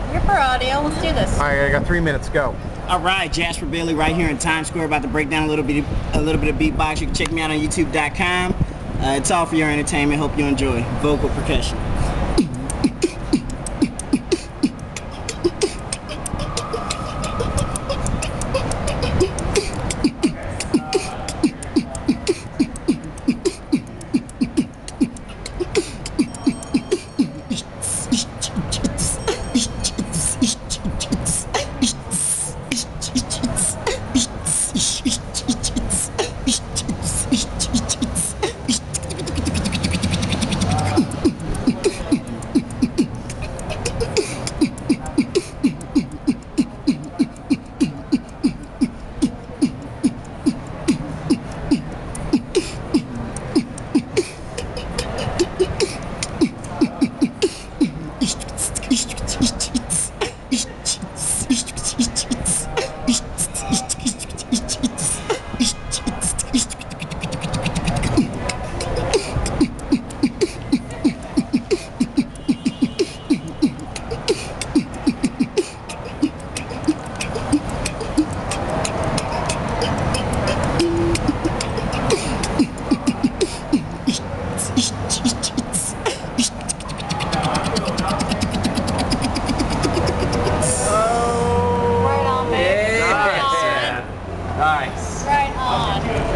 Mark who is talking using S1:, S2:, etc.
S1: You're for audio. Let's do this.
S2: All right, I got 3 minutes. Go.
S3: All right, Jasper Bailey right here in Times Square, about to break down a little bit of beatbox. You can check me out on YouTube.com. It's all for your entertainment. Hope you enjoy. Vocal percussion.